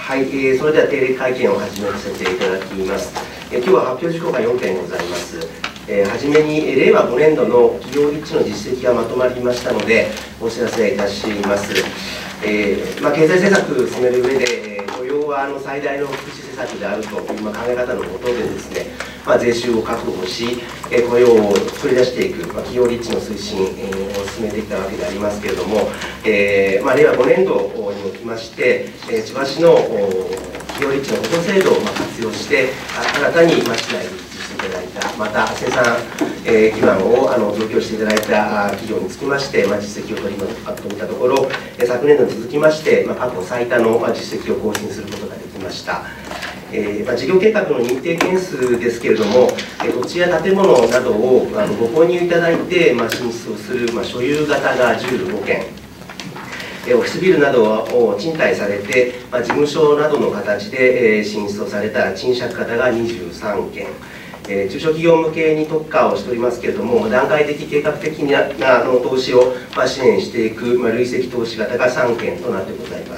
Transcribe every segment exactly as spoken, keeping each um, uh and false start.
はい、えー、それでは定例会見を始めさせていただきます。えー、今日は発表事項がよんけんございます。えー、はじめに、えー、れいわごねんどの企業立地の実績がまとまりましたので、お知らせいたします。えーまあ、経済政策を進める上で、えー、雇用はあの最大の福祉施策であるという、まあ、考え方のもとでですね、まあ、税収を確保し、えー、雇用を作り出していく、まあ、企業立地の推進、えー、を進めてきたわけでありますけれども、えーまあ、れいわごねんどにおきまして、えー、千葉市の企業立地の補助制度をまあ活用して、新たにまあ市内に立地していただいた、また生産、えー、基盤をあの増強していただいた企業につきまして、まあ、実績を取りまとめたところ、昨年度に続きまして、まあ、過去最多の実績を更新することができました。えーまあ、事業計画の認定件数ですけれども、えー、土地や建物などをあのご購入いただいて、まあ、進出をする、まあ、所有型がじゅうごけん、えー、オフィスビルなどを賃貸されて、まあ、事務所などの形で、えー、進出をされた賃借型がにじゅうさんけん、えー、中小企業向けに特化をしておりますけれども、段階的、計画的なあの投資を、まあ、支援していく、まあ、累積投資型がさんけんとなってございます。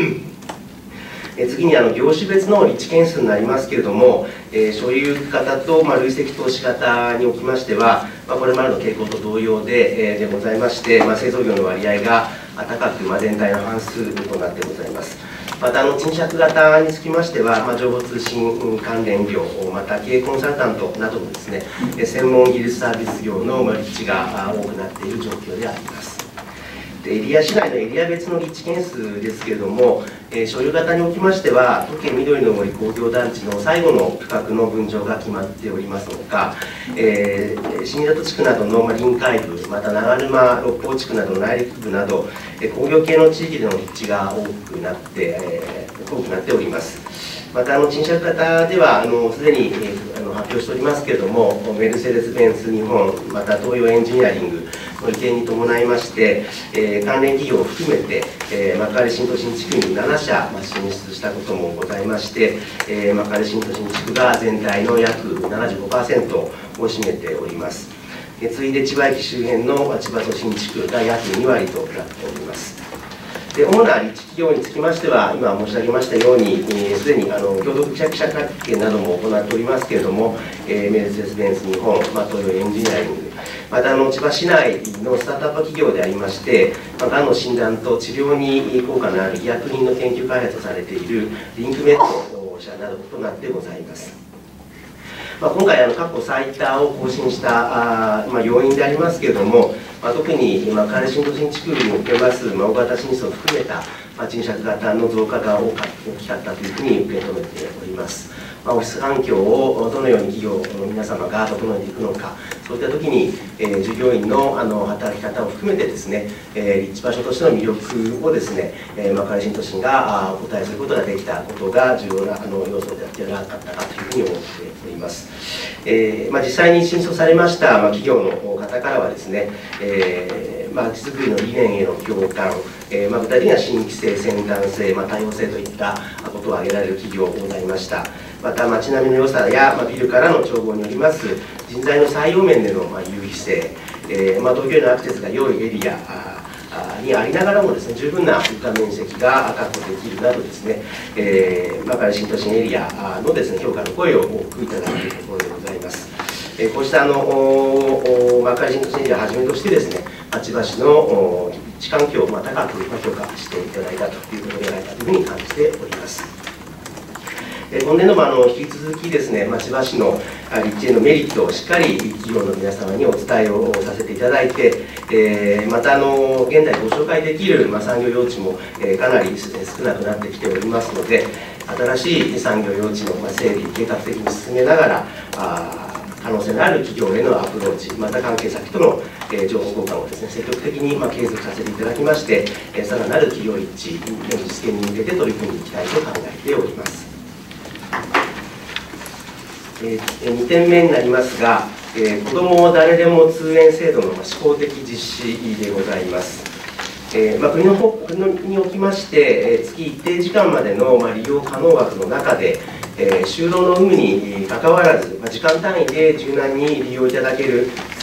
次にあの業種別の立地件数になりますけれども、えー、所有型と、まあ、累積投資型におきましては、まあ、これまでの傾向と同様で、えー、でございまして、まあ、製造業の割合が高く、まあ、全体の半数となってございます。またあの賃借型につきましては、まあ、情報通信関連業、また経営コンサルタントなどのですね、専門技術サービス業の立地が多くなっている状況であります。エリア市内のエリア別の立地件数ですけれども、えー、所有型におきましては、都県緑の森工業団地の最後の区画の分譲が決まっておりますほか、えー、新里地区などの臨海部、また長沼、六甲地区などの内陸部など、えー、工業系の地域での立地が多くなって、えー、多くなっております。またあの賃借型ではすでに、えー、あの発表しておりますけれども、メルセデス・ベンツ日本、また東洋エンジニアリングの移転に伴いまして、えー、関連企業を含めて、えー、幕張新都心地区にななしゃ、まあ、進出したこともございまして、えー、幕張新都心地区が全体の約 ななじゅうごパーセント を占めております。次いで千葉駅周辺の千葉都心地区が約にわりとなっております。で主な立地企業につきましては、今申し上げましたように、すで、えー、にあの共同記者会見なども行っておりますけれども、えー、メルセデス・ベンツ日本、まあ、東洋エンジニアリング、またあの千葉市内のスタートアップ企業でありまして、まあ、がんの診断と治療に効果のある医薬品の研究開発をされているリンクメット社などとなってございます。まあ、今回あの過去最多を更新したあ、まあ、要因でありますけれども、まあ、特に幕張新都心地区におけます、まあ、大型進出を含めた、まあ、賃借型の増加が大きかったというふうに受け止めております。まあ、オフィス環境をどのように企業の皆様が整えていくのか、そういったときに、えー、従業員のあの働き方を含めてですね、えー、立地場所としての魅力をですね、えー、幕張新都心がお答えすることができたことが重要なあの要素ではなかったかというふうに思っております。えーまあ、実際に新設されました、まあ、企業の方からはですね、えーまあ、地づくりの理念への共感、えーまあ、具体的な新規性、先端性、まあ、多様性といったことを挙げられる企業ございました。また街並みの良さや、まあ、ビルからの眺望によります人材の採用面での、まあ、優位性、えーまあ、東京へのアクセスが良いエリアにありながらもですね、十分な床面積が確保できるなどですね、えー、幕張新都心エリアのですね、評価の声を多くいただいているところでございます。えー、こうしたあの幕張新都心エリアをはじめとしてですね、千葉市の立地環境をまあ高く評価していただいたということではないかというふうに感じております。今年度もあの引き続きですね、まあ、千葉市の立地へのメリットをしっかり企業の皆様にお伝えをさせていただいて、えー、またあの現在ご紹介できる、まあ、産業用地も、えー、かなり少なくなってきておりますので、新しい産業用地の、まあ、整備計画的に進めながらあ可能性のある企業へのアプローチ、また関係先との、えー、情報交換をですね、積極的に、まあ、継続させていただきまして、えー、さらなる企業立地の実現に向けて取り組んでいきたいと考えております。えー、にてんめになりますが、えー、子ども誰でも通園制度の試行的実施でございます。えーまあ、国の方におきまして、えー、月一定時間までの、まあ、利用可能枠の中で、えー、就労の有無にかかわらず、まあ、時間単位で柔軟に利用いただける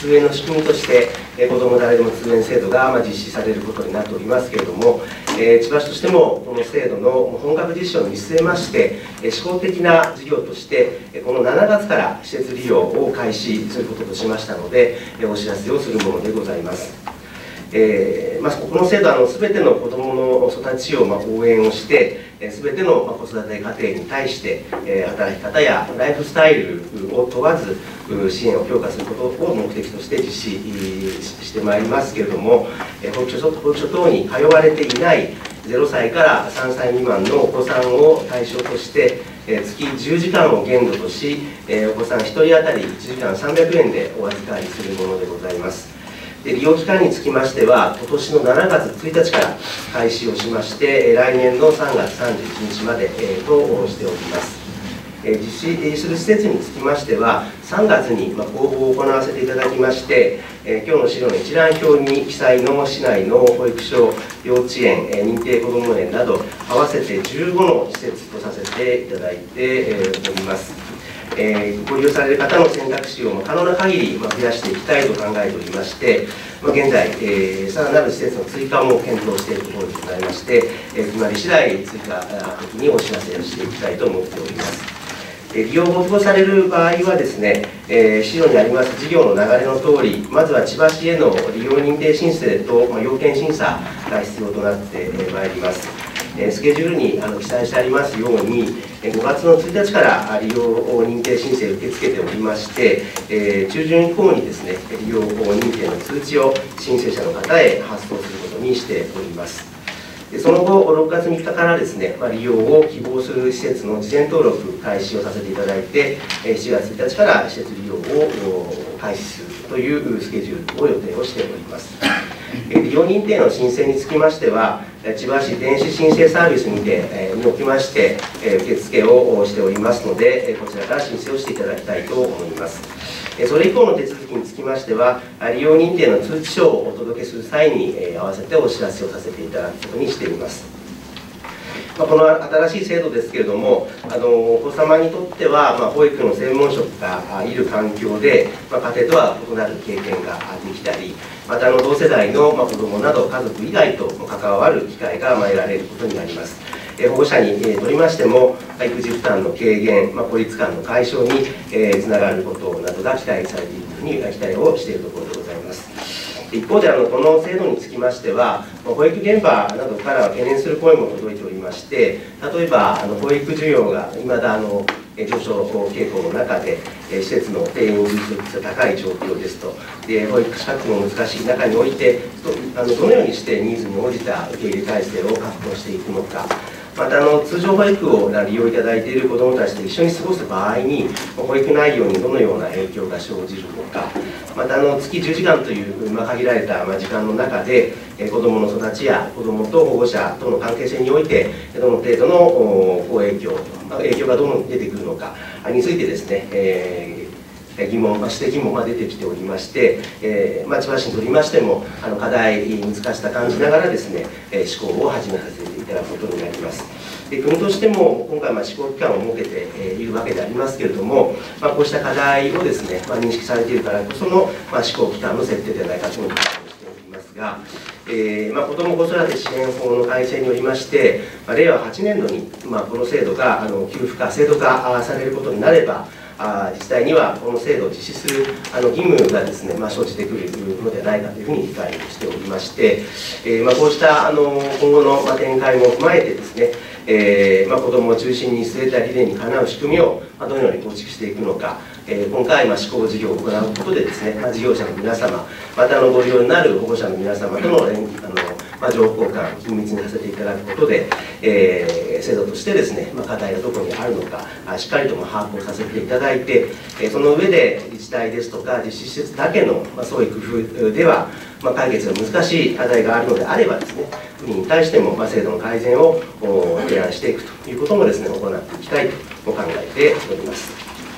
通園の仕組みとして、えー、子ども誰でも通園制度が、まあ、実施されることになっておりますけれども、えー、千葉市としてもこの制度の本格実施を見据えまして、えー、試行的な事業として、このしちがつから施設利用を開始することとしましたので、えー、お知らせをするものでございます。えーまあ、この制度はすべての子どもの育ちをまあ応援をして、すべての子育て家庭に対して、えー、働き方やライフスタイルを問わず、支援を強化することを目的として実施してまいりますけれども、保育所、保育所等に通われていないゼロさいからさんさい未満のお子さんを対象として、月じゅうじかんを限度とし、お子さんひとり当たりいちじかんさんびゃくえんでお預かりするものでございます。で利用期間につきましては、今年のしちがつついたちから開始をしまして、来年のさんがつさんじゅういちにちまでとしております。実施する施設につきましては、さんがつに公募を行わせていただきまして、今日の資料の一覧表に記載の市内の保育所、幼稚園、認定こども園など、合わせてじゅうごの施設とさせていただいております。えー、ご利用される方の選択肢を可能な限り増やしていきたいと考えておりまして、まあ、現在、えー、さらなる施設の追加も検討しているところでございまして、えー、決まり次第追加的にお知らせをしていきたいと思っております。えー、利用を希望される場合はですね、えー、資料にあります事業の流れの通り、まずは千葉市への利用認定申請と、まあ、要件審査が必要となってまいります。スケジュールにあの記載してありますように、ごがつのついたちから利用認定申請を受け付けておりまして、えー、中旬以降にですね、利用認定の通知を申請者の方へ発送することにしております。その後、ろくがつみっかからですね、まあ、利用を希望する施設の事前登録開始をさせていただいて、しちがつついたちから施設利用を開始するというスケジュールを予定をしております。利用認定の申請につきましては、千葉市電子申請サービスにてにおきまして、受付をしておりますので、こちらから申請をしていただきたいと思います。それ以降の手続きにつきましては、利用認定の通知書をお届けする際に合わせてお知らせをさせていただくことにしています。この新しい制度ですけれども、あのお子様にとっては、まあ、保育の専門職がいる環境で、まあ、家庭とは異なる経験ができたり、またあの同世代の、まあ、子どもなど家族以外と関わる機会が得られることになります。保護者にとりましても、育児負担の軽減、まあ、孤立感の解消につながることなどが期待されているふうに期待をしているところでございます。一方であのこの制度につきましては、保育現場などから懸念する声も届いておりまして、例えばあの保育需要がいまだあの上昇傾向の中で、施設の定員率が高い状況ですと、で保育資格も難しい中において、ど, あのどのようにしてニーズに応じた受け入れ体制を確保していくのか。またあの通常保育を利用いただいている子どもたちと一緒に過ごす場合に、保育内容にどのような影響が生じるのか、またあの月じゅうじかんという、まあ、限られた時間の中で、子どもの育ちや子どもと保護者との関係性において、どの程度の好影響、影響がどの出てくるのかについてですね、えー疑問、指摘も出てきておりまして、えーまあ、千葉市にとりましてもあの課題難しさ感じながらですね、施行を始めさせていただくことになります。で国としても今回、まあ、施行期間を設けているわけでありますけれども、まあ、こうした課題をですね、まあ、認識されているからこその、まあ、施行期間の設定ではないかというふうに考えておりますが、えーまあ、子ども子育て支援法の改正によりまして、まあ、れいわはちねんどに、まあ、この制度があの給付化、制度化されることになれば、あ自治体にはこの制度を実施するあの義務がですね、まあ、生じてくるのではないかというふうに理解をしておりまして、えーまあ、こうしたあの今後の、まあ、展開も踏まえてですね、えーまあ、子どもを中心に据えた理念にかなう仕組みを、まあ、どのように構築していくのか、えー、今回、まあ、施行事業を行うことでですね、まあ、事業者の皆様、またあのご利用になる保護者の皆様との連あのまあ、情報交換、緊密にさせていただくことで、えー、制度としてですね、まあ、課題がどこにあるのか、しっかりと把握をさせていただいて、えー、その上で自治体ですとか、実施施設だけの、まあ、そういう工夫では、まあ、解決が難しい課題があるのであればですね、国に対しても、まあ、制度の改善を提案していくということもですね、行っていきたいと考えております。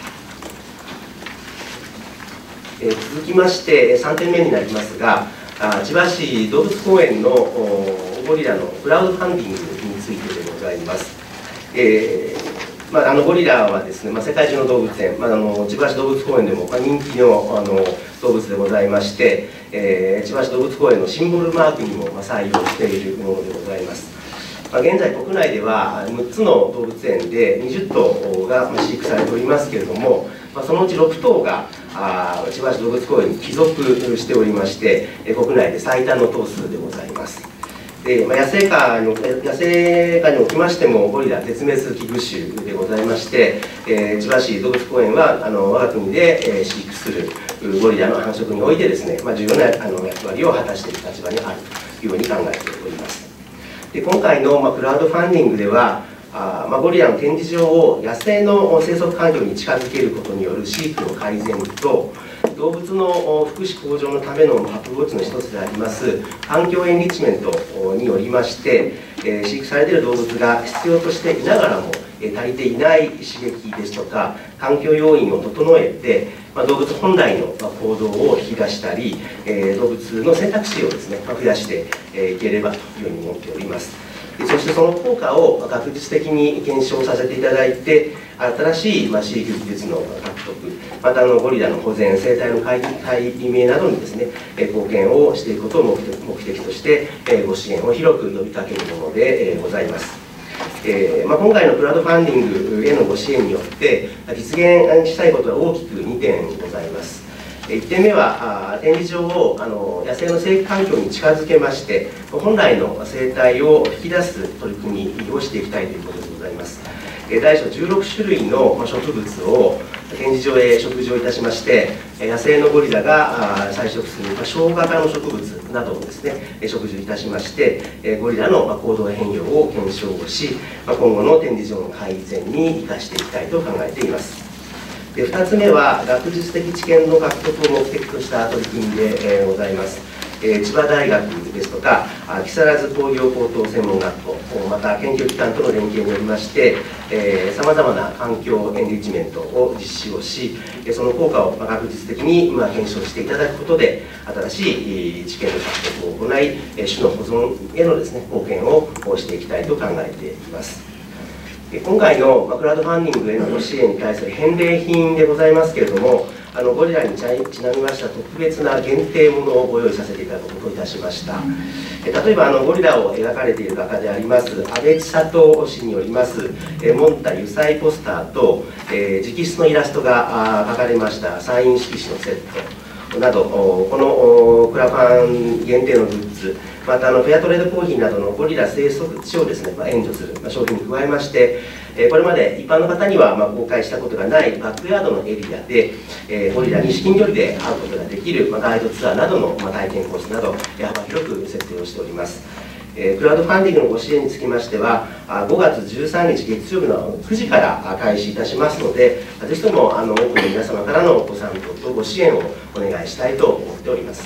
えー、続きまして、さんてんめになりますが、千葉市動物公園のゴリラのクラウドファンディングについてでございます。えーまあ、あのゴリラはですね、まあ、世界中の動物園、まあ、あの千葉市動物公園でも、まあ、人気の、あの動物でございまして、えー、千葉市動物公園のシンボルマークにも、まあ、採用しているものでございます。まあ、現在国内ではむっつの動物園でにじゅっとうが飼育されておりますけれども、まあ、そのうちろくとうがあ千葉市動物公園に帰属しておりまして、国内で最多の頭数でございます。でまあ、野生下に野生下におきましてもゴリラ絶滅危惧種でございまして、えー、千葉市動物公園はあの我が国で、えー、飼育するゴリラの繁殖においてですね、まあ、重要なあの役割を果たしている立場にあるというふうに考えております。で今回の、まあ、クラウドファンディングではあ、まあ、ゴリラの展示場を野生の生息環境に近づけることによる飼育の改善と動物の福祉向上のためのアプローチの一つであります環境エンリッチメントによりまして、えー、飼育されている動物が必要としていながらも、えー、足りていない刺激ですとか環境要因を整えて、まあ、動物本来の行動を引き出したり、えー、動物の選択肢をですね、まあ、増やしてい、えー、ければというふうに思っております。そしてその効果を学術的に検証させていただいて、新しい飼育技術の獲得、またあのゴリラの保全、生態の解明などにですね、貢献をしていくことを目的目的として、ご支援を広く呼びかけるものでございます。えーまあ、今回のクラウドファンディングへのご支援によって、実現したいことは大きくにてんございます。いってんめは、展示場をあの野生の生育環境に近づけまして、本来の生態を引き出す取り組みをしていきたいということでございます。大小じゅうろくしゅるいの植物を展示場へ植樹をいたしまして、野生のゴリラが採食する小型の植物などをですね、植樹いたしまして、ゴリラの行動変容を検証をし、今後の展示場の改善に生かしていきたいと考えています。でふたつめは、学術的知見の獲得を目的とした取り組みで、えー、ございます。えー、千葉大学ですとか、木更津工業高等専門学校、また研究機関との連携によりまして、さまざまな環境エンリッチメントを実施をし、その効果を学術的にまあ検証していただくことで、新しい知見の獲得を行い、種の保存へのですね、貢献をしていきたいと考えています。今回のクラウドファンディングへのご支援に対する返礼品でございますけれども、あのゴリラにちなみました特別な限定ものをご用意させていただくことといたしました。例えばあのゴリラを描かれている画家であります阿部千里氏によりますモンタ油彩ポスターと、えー、直筆のイラストが描かれましたサイン色紙のセットなど、このクラファン限定のグッズ、またあのフェアトレードコーヒーなどのゴリラ生息地をですね、まあ、援助する、まあ、商品に加えまして、えー、これまで一般の方にはまあ公開したことがないバックヤードのエリアで、えー、ゴリラに至近距離で会うことができる、まあ、ガイドツアーなどの、まあ、体験コースなど、えー、幅広く設定をしております。えー、クラウドファンディングのご支援につきましては、ごがつじゅうさんにち月曜日のくじから開始いたしますので、ぜひともあの多くの皆様からのご参加とご支援をお願いしたいと思っております。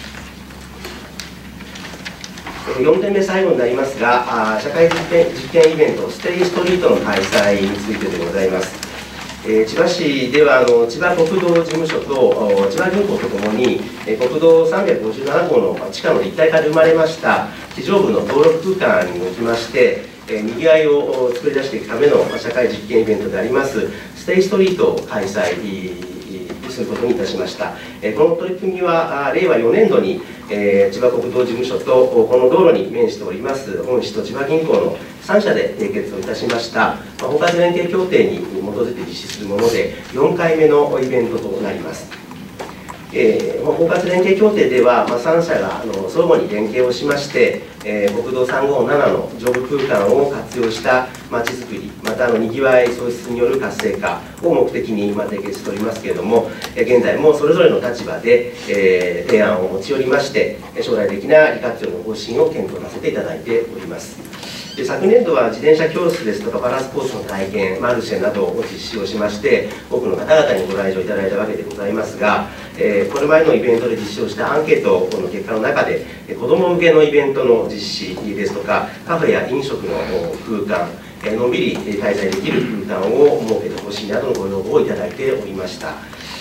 よんてんめ最後になりますが、社会実験実験イベント、ステイストリートの開催についてでございます。えー、千葉市ではあの千葉国道事務所と千葉銀行とともに、えー、国道さんびゃくごじゅうななごうの地下の立体化で生まれました地上部の登録空間におきまして、えー、にぎわいを作り出していくための社会実験イベントでありますステイストリートを開催することにいたしました。えー、この取り組みはれいわよねんどに、えー、千葉国道事務所とこの道路に面しております本市と千葉銀行のさんしゃで締結をいたしました、まあ、包括連携協定に基づいて実施するものでよんかいめのイベントとなります。えー、包括連携協定では、まあ、さんしゃがあの相互に連携をしまして、えー、国道さんごーななの上部空間を活用したまちづくり、またあのにぎわい創出による活性化を目的に今締結しておりますけれども、えー、現在もそれぞれの立場で、えー、提案を持ち寄りまして将来的な利活用の方針を検討させていただいております。で昨年度は自転車教室ですとかパラスポーツの体験マルシェなどを実施をしまして多くの方々にご来場いただいたわけでございますが、えー、これまでのイベントで実施をしたアンケートの結果の中で子ども向けのイベントの実施ですとかカフェや飲食の空間、えー、のんびり滞在できる空間を設けてほしいなどのご要望をいただいておりました。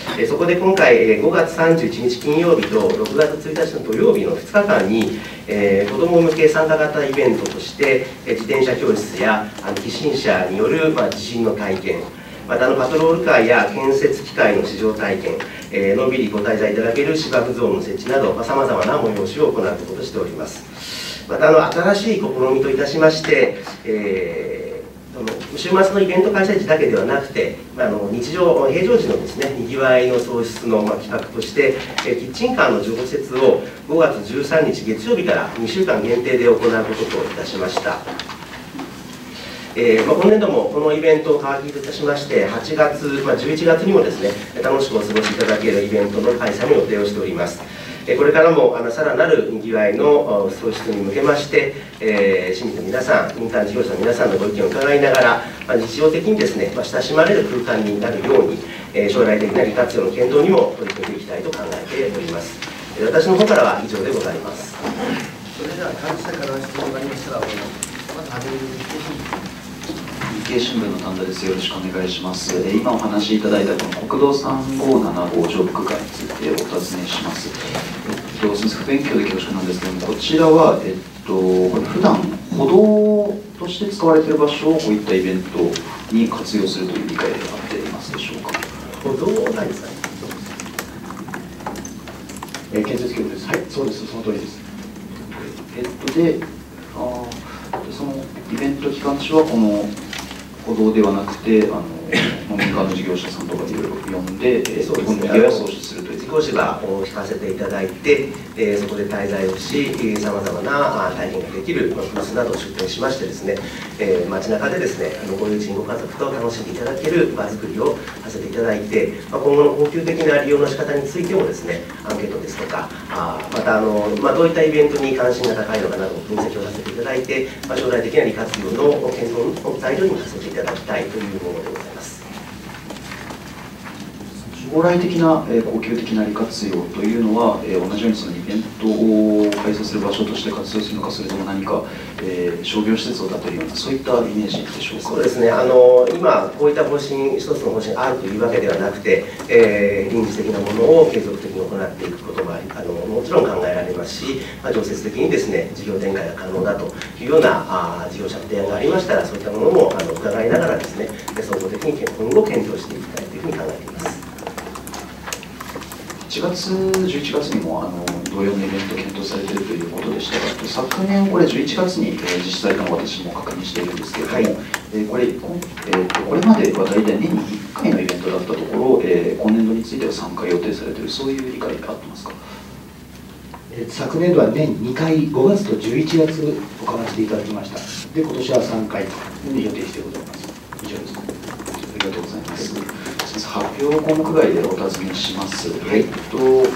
えそこで今回ごがつさんじゅういちにち金曜日とろくがつついたちの土曜日のふつかかんに、えー、子ども向け参加型イベントとして、え自転車教室やあの起震車による、まあ、地震の体験、またあのパトロールカーや建設機械の試乗体験、えー、のんびりご滞在いただける芝生ゾーンの設置などさまざ、まな催しを行うこととしております。またあの新しい試みといたしまして、えー週末のイベント開催時だけではなくて、あの日常、平常時のですね、にぎわいの創出の、まあ、企画として、えキッチンカーの常設をごがつじゅうさんにち月曜日からにしゅうかん限定で行うことといたしました。えーまあ、今年度もこのイベントを皮切りといたしまして、はちがつ、まあ、じゅういちがつにもですね、楽しくお過ごしいただけるイベントの開催も予定をしております。これからもあのさらなるにぎわいの創出に向けまして、えー、市民の皆さん、民間事業者の皆さんのご意見を伺いながら、まあ、日常的にですね、まあ、親しまれる空間になるように、えー、将来的な利活用の検討にも取り組んでいきたいと考えております。私の方からは以上でございます。 それでは関係者から質問がありましたら、まずはじめに日経新聞の神田です。よろしくお願いします。今お話しいただいたこの国道さんごーなな号上部区間についてお尋ねします。えっと、すみません、不勉強で恐縮なんですけれども、こちらは、えっと、これ普段歩道として使われている場所をこういったイベントに活用するという理解で合っていますでしょうか。 歩道は何ですか。 えー、建設局です。はい、そうです。その通りです。 えっと、で、あそのイベント期間中はこの歩道ではなくて、あの民間の事業者さんとかいろいろ呼んで、 そうですね、 にぎわいを創出するという。 少しは聞かせていただいて、えー、そこで滞在をし、さまざまな体験ができるブースなどを出展しましてですね、えー、街中でですね、あのご友人、ご家族と楽しんでいただける場作りをさせていただいて、まあ、今後の恒久的な利用の仕方についてもですね、アンケートですとか、あまたあの、まあ、どういったイベントに関心が高いのかなどを分析をさせていただいて、まあ、将来的な利活用の検討の材料にさせていただきたいというものでございます。 将来的な、えー、恒久的な利活用というのは、えー、同じようにそのイベントを開催する場所として活用するのか、それとも何か、えー、商業施設を建てるような、そういったイメージでしょうか。 そうですね、あの今、こういった方針、一つの方針があるというわけではなくて、えー、臨時的なものを継続的に行っていくこともありあのもちろん考えられますし、まあ、常設的にですね事業展開が可能だというようなあ事業者の提案がありましたら、そういったものもあの伺いながらですね、総合的に今後検討していきたいというふうに考えています。 いちがつ、じゅういちがつにもあの同様のイベントを検討されているということでしたが、昨年、これじゅういちがつに、えー、実施されたのを私も確認しているんですけれども、はい、えー、これ、えー、とこれまでは大体年にいっかいのイベントだったところ、えー、今年度についてはさんかい予定されている、そういう理解が合ってますか。 昨年度は年にかい、ごがつとじゅういちがつ行わせていただきました。で、今年はさんかいで予定してございます。以上です。 ありがとうございます。発表項目外でお尋ねします。はい、えっと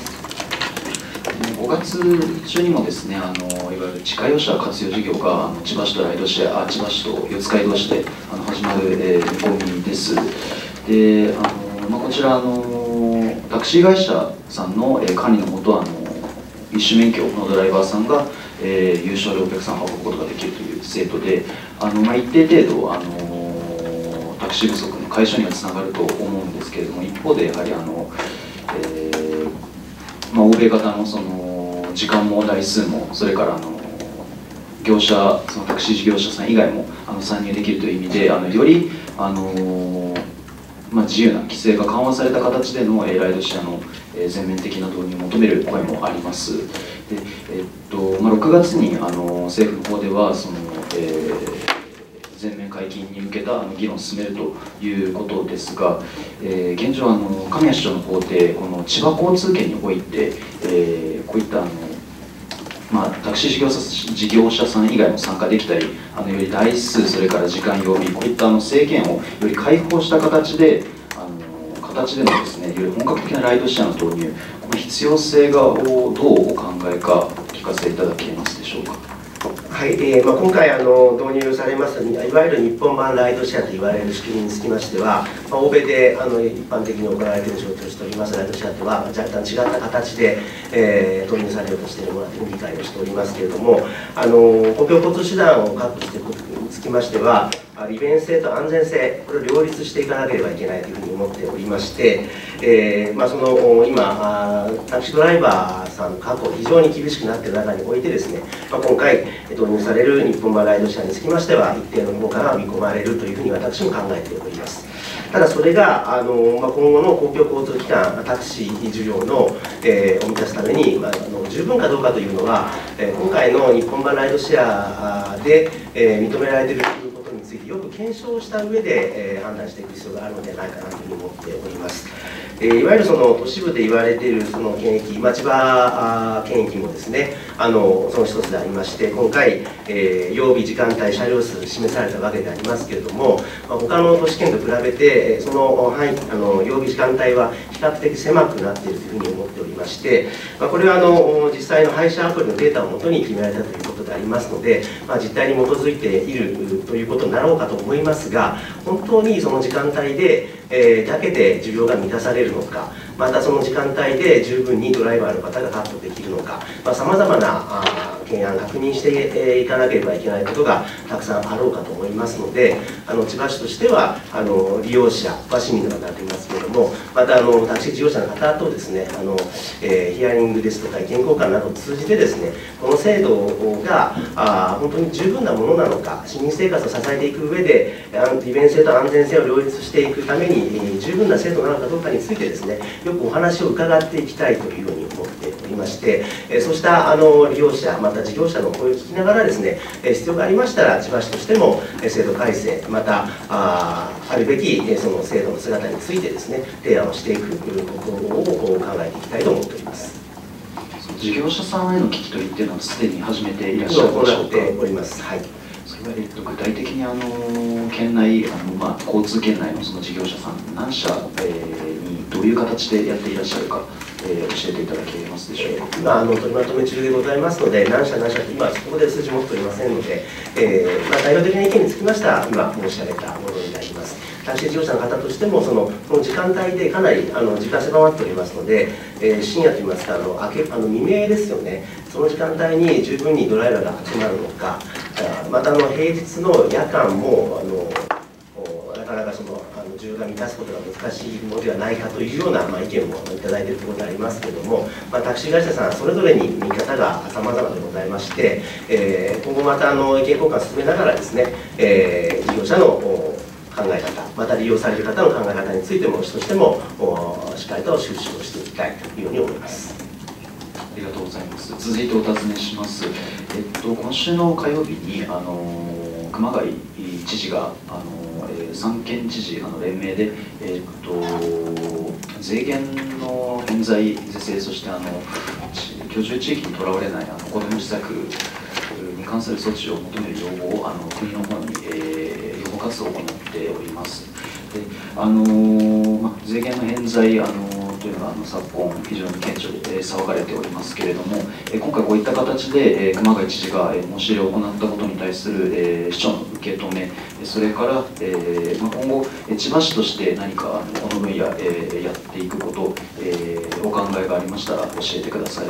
ごがつ中にもですね、あのいわゆる自家用車活用事業があの千葉市とライドシェア、千葉市と四街道市であの始まる、えー、見込みです。で、あのまあ、こちらあのタクシー会社さんの、えー、管理のもと、あの一種免許のドライバーさんが、えー、有償でお客さんを運ぶことができるという制度で、あの、まあ、一定程度あのタクシー不足の解消にはつながると思うんですけれども、一方でやはりあの、えーまあ、欧米型のその時間も台数も、それからあの業者、そのタクシー事業者さん以外もあの参入できるという意味で、あのよりあの、まあ、自由な規制が緩和された形でのライドシェアの全面的な導入を求める声もあります。で、えっとまあ、ろくがつにあの政府の方ではその、えー全面解禁に向けたあの議論を進めるということですが、えー、現状あの神谷市長の方でこの千葉交通圏において、えー、こういったあの、まあ、タクシー事業者、事業者さん以外も参加できたり、あのより台数、それから時間曜日、こういったあの制限をより開放した形であの形でのですね、より本格的なライドシェアの導入、この必要性がをどうお考えかお聞かせいただけますでしょうか。 はい、えーまあ、今回あの導入されますいわゆる日本版ライドシェアと言われる仕組みにつきましては、まあ、欧米であの一般的に行われている状況としておりますライドシェアとは若干違った形で、えー、導入されようとしているものという理解をしておりますけれども、あの公共交通手段を確保していくことにつきましては、利便性と安全性、これを両立していかなければいけないというふうに思っておりまして、えーまあ、その今、タクシードライバーさんの確保、非常に厳しくなっている中においてですね、まあ、今回、導入される日本版ライドシェアにつきましては、一定の効果が見込まれるというふうに私も考えております。ただそれがあの、まあ、今後の公共交通機関、タクシー需要の、えー、を満たすために、まあ、あの十分かどうかというのは、えー、今回の日本版ライドシェアで、えー、認められていることについてよく検証した上で、えー、判断していく必要があるのではないかなというふうに思っております。えー、いわゆるその都市部で言われているその県域、まあ、千葉県域もですね、あのその一つでありまして、今回、えー、曜日、時間帯、車両数示されたわけでありますけれども、まあ、他の都市圏と比べて、その範囲、あの曜日、時間帯は比較的狭くなっているというふうに思っておりまして、まあ、これはあの実際の配車アプリのデータをもとに決められたということでありますので、まあ、実態に基づいているということになろうかと思いますが、本当にその時間帯で、えー、だけで需要が満たされるのか、またその時間帯で十分にドライバーの方が確保できるのか、さまざ、まな懸案、確認していかなければいけないことがたくさんあろうかと思いますので、あの千葉市としてはあの利用者は市民の方だと言いますけれども、またあのタクシー事業者の方とですね、あの、えー、ヒアリングですとか意見交換などを通じてですね、この制度があ本当に十分なものなのか、市民生活を支えていく上で利便性と安全性を両立していくために、えー、十分な制度なのかどうかについてですね、よくお話を伺っていきたいというように思っておりまして、えー、そうしたあの利用者、また事業者の声を聞きながらですね、えー、必要がありましたら千葉市としても、えー、制度改正、またああるべき、えー、その制度の姿についてですね、提案をしていくことを考えていきたいと思っております。 事業者さんへの聞き取りっていうのはすでに始めていらっしゃるでしょうか。 行っております。はい。 それは、えっと、具体的にあの県内、あの、まあ、交通圏内のその事業者さん何社、えー、にどういう形でやっていらっしゃるか、えー、教えていただけますでしょうか。 えー、今あの取りまとめ中でございますので、何社何社今そこで数字持っておりませんので、えーまあ、代表的な意見につきましては今申し上げたものになります。タクシー事業者の方としてもそのその時間帯でかなりあの時間狭まっておりますので、えー、深夜といいますかあの明けあの未明ですよね、その時間帯に十分にドライバーが集まるのか、またあの平日の夜間もあのなかなかそのあの需要が満たすことが難しいものではないかというような、まあ、意見もいただいているところでありますけれども、まあ、タクシー会社さんそれぞれに見方が様々でございまして、えー、今後またあの意見交換を進めながらですね、えー、事業者の考え方、また利用される方の考え方についても、市としてもしっかりと収集をしていきたいというように思います。 ありがとうございます。続いてお尋ねします。えっと、今週の火曜日にあの熊谷知事があの、えー、三県知事あの連名で、えっと、税源の偏在是正、そしてあの居住地域にとらわれないあの子ども施策に関する措置を求める要望をあの国の方に、えー、予防活動を行っております。であのまあ、税源の偏在あのというのはあの昨今非常に顕著で、えー、騒がれておりますけれども、えー、今回こういった形で、えー、熊谷知事が、えー、申し入れを行ったことに対する、えー、市長の受け止め、それから、えーまあ、今後千葉市として何かあのこの分野、えー、やっていくこと、えー、お考えがありましたら教えてください。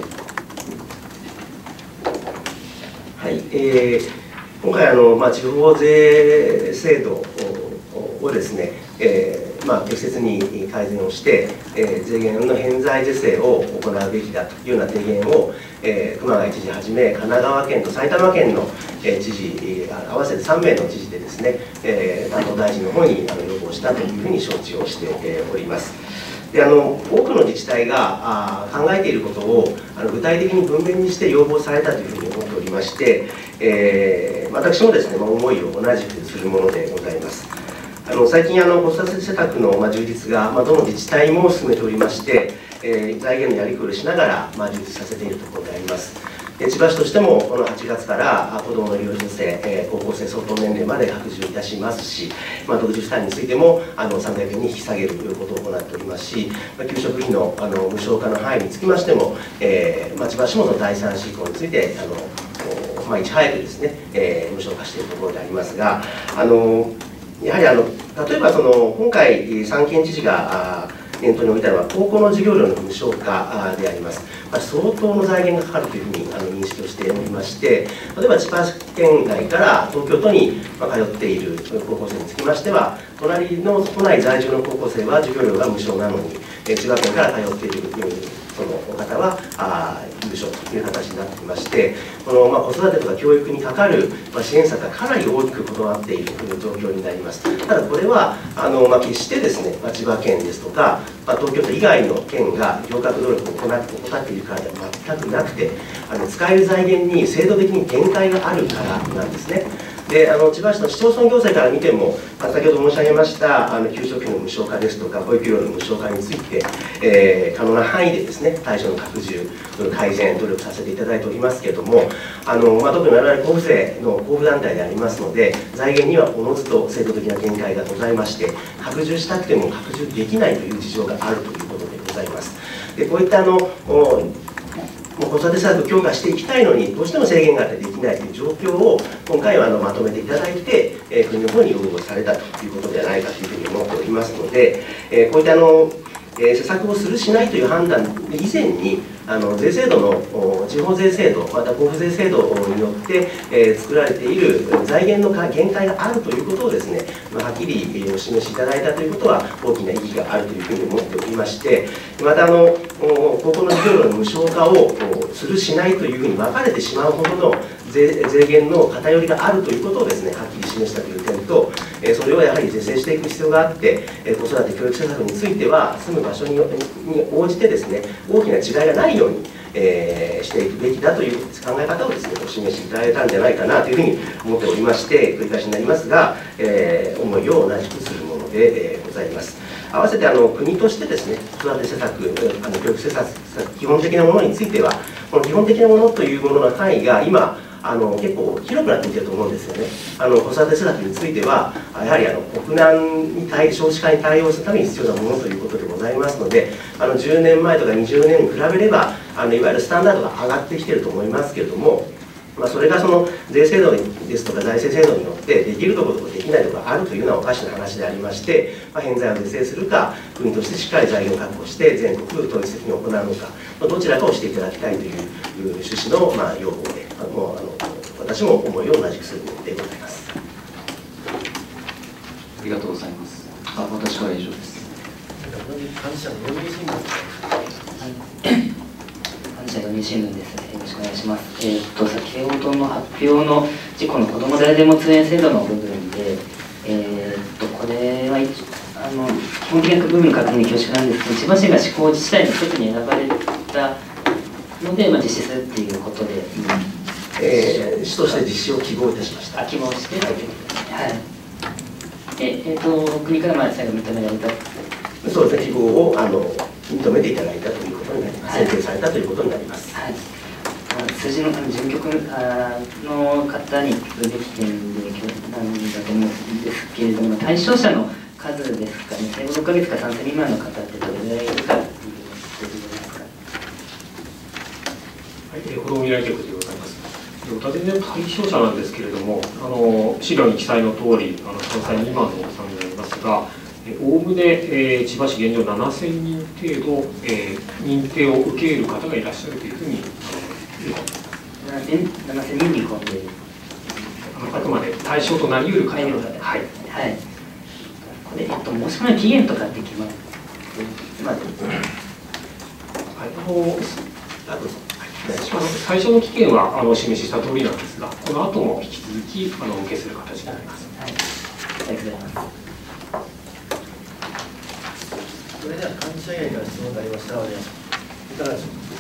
はい、えー、今回あの、まあ、地方税制度をですね、えーまあ、適切に改善をして、えー、税源の偏在是正を行うべきだというような提言を、えー、熊谷知事はじめ神奈川県と埼玉県の、えー、知事、えー、合わせてさんめいの知事でですね、えー、担当大臣の方にあの要望したというふうに承知をして、えー、おります。であの多くの自治体があ考えていることをあの具体的に文面にして要望されたというふうに思っておりまして、えー、私もですね、まあ、思いを同じくするものでございます。あの最近あの子育て施策の、まあ、充実が、まあ、どの自治体も進めておりまして、えー、財源のやりくりをしながら、まあ、充実させているところであります。で千葉市としてもこのはちがつから子どもの利用助成、えー、高校生相当年齢まで拡充いたしますし、まあ、独自負担についてもあのさんびゃくえんに引き下げるということを行っておりますし、まあ、給食費のあの無償化の範囲につきましても、えーまあ、千葉市もそのだいさん子以降についてあの、まあ、いち早くですね、えー、無償化しているところでありますが、あのやはりあの例えばその今回三県知事が念頭に置いたのは、高校の授業料の無償化であります。まあ、相当の財源がかかるというふうにあの認識をしておりまして、例えば千葉県外から東京都に通っている高校生につきましては、隣の都内在住の高校生は授業料が無償なのに、千葉県から通っているそのお方はあ無償という形になっていまして、この、まあ、子育てとか教育にかかる、まあ、支援策がかなり大きく異なっているという状況になります。ただこれはあの、まあ、決してですね、まあ、千葉県ですとか、まあ、東京都以外の県が行革努力を行って怠っているからでは全くなくて、あの使える財源に制度的に限界があるからなんですね。であの千葉市の市町村行政から見ても、まあ、先ほど申し上げましたあの給食費の無償化ですとか保育料の無償化について、えー、可能な範囲でですね対象の拡充改善努力させていただいておりますけれども、あの、まあ、特に我々交付税の交付団体でありますので、財源にはおのずと制度的な限界がございまして、拡充したくても拡充できないという事情があるということでございます。でこういったあのもう子育て政策を強化していきたいのに、どうしても制限があってできないという状況を、今回はあのまとめていただいて、えー、国の方に要望されたということではないかというふうに思っておりますので、えー、こういったあの、えー、施策をする、しないという判断以前に、あの税制度の地方税制度、また交付税制度によって、えー、作られている財源の限界があるということをですね、まあ、はっきりお示しいただいたということは大きな意義があるというふうに思っておりまして、またあの高校の授業料の無償化をする、しないというふうに分かれてしまうほどの税税源の偏りがあるということをですね、はっきり示したという点と、それをやはり是正していく必要があって、子育て教育政策については、住む場所に応じてですね、大きな違いがないように、えー、していくべきだという考え方をですね、お示しいただいたんじゃないかなというふうに思っておりまして、繰り返しになりますが、えー、思いを同じくするもので、えー、ございます。合わせてあの国としてですね、子育て施策、あの教育施策、基本的なものについては、この基本的なものというものの範囲が今、あの結構広くなってきていると思うんですよね。あの子育て施策については、やはりあの国難に対少子化に対応するために必要なものということでございますので、あのじゅうねんまえとかにじゅうねんに比べれば、あのいわゆるスタンダードが上がってきていると思いますけれども、まあ、それがその税制度ですとか財政制度によってできるところとできないところがあるというのはおかしな話でありまして、まあ、偏在を是正するか、国としてしっかり財源を確保して全国統一的に行うのか、どちらかをしていただきたいという趣旨のまあ要望で、あのあの私も思いを同じくするのでございます。 ありがとうございます。あ、私は以上です。 関西読売新聞関西読売新聞です。よろしくお願いします。えー、っと先ほどの発表の事故の子ども誰でも通園制度の部分で、えー、っとこれはあの基本的な部分の確認恐縮なんですけど、千葉市が市校自治体の一つに選ばれたので、まあ、実施するっていうことで。うんえー、市として実施を希望いたしました。 希望してということですね。はい。ええー、と国からまあ最後認められた。 そうですね。希望をあの認めていただいたということになります。 はい、 選定されたということになります。 はい。数字の事務局の方に聞くべき点でなんだと思うんですけれども、対象者の数ですかね。生後ろっかげつかさんさい未満の方ってどれぐらいいるかということですか。 はい、子ども未来局でございます。全然対象者なんですけれども、あの資料に記載の通り、あのさんさい未満のお子さんになりますが、おおむね、えー、千葉市現状ななせんにん程度、えー、認定を受け入れる方がいらっしゃるというふうに見込んでいます。 ななせんにん見込んでいる。 あくまで対象となり得る方が、はい、はい。 これ、えっと、申し込みの期限とかって決まってますか。はい、 あの最初の期限はあのお示しした通りなんですが、この後も引き続きあのお受けする形になります。 はい、ありがとうございます。 それでは幹事社員から質問がありましたので、いかがでしょうか。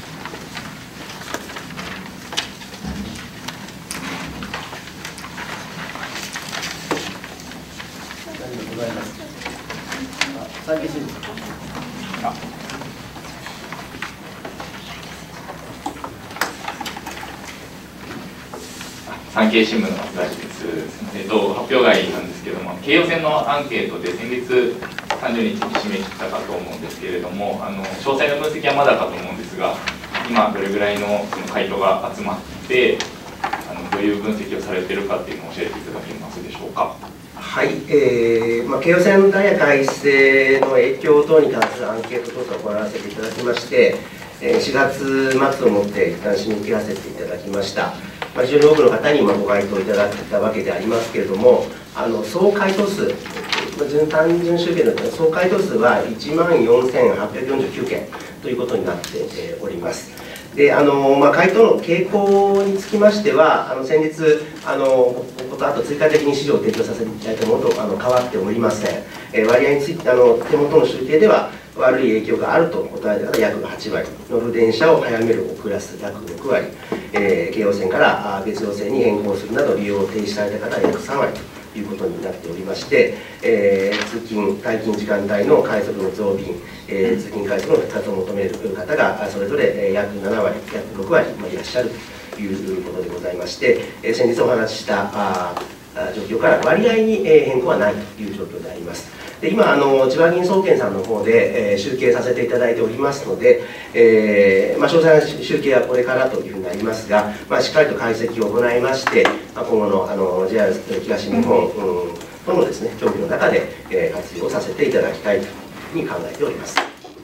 何でございます。あ、産経新聞。あ。 産経新聞の東です。えっと、発表外なんですけれども、京葉線のアンケートで先月さんじゅうにちに締め切ったかと思うんですけれども、あの詳細の分析はまだかと思うんですが、今どれぐらいのその回答が集まって、あのどういう分析をされているかっていうのを教えていただけますでしょうか。 はい、えーまあ、京葉線ダイヤ改正の影響等に関するアンケート調査を行わせていただきまして、えー、しがつ末をもって一旦締め切らせていただきました。まあ、非常に多くの方にまあご回答いただいたわけでありますけれども、あの総回答数、単純集計の総回答数はいちまんよんせんはっぴゃくよんじゅうきゅうけんということになっております。であのまあ、回答の傾向につきましては、あの先日あの、こことあと追加的に資料を提供させていただいたものとあの変わっておりません。えー、割合についてあの、手元の集計では、悪い影響があると答えた方約はちわり、乗る電車を早める遅らす約ろくわり、えー、京葉線から別路線に変更するなど、利用を停止された方は約さんわりということになっておりまして、えー、通勤、退勤時間帯の快速の増便、えー、通勤快速の復活を求める方が、それぞれ約ななわり、約ろくわり、まあ、いらっしゃるということでございまして、えー、先日お話ししたあ状況から割合に変更はないという状況であります。で今あの、千葉銀総研さんの方で、えー、集計させていただいておりますので、えーまあ、詳細な集計はこれからというふうになりますが、まあ、しっかりと解析を行いまして、まあ、今後のあの ジェイアール 東日本、うん、とのですね、協議の中で、えー、活用させていただきたいというふうに考えております。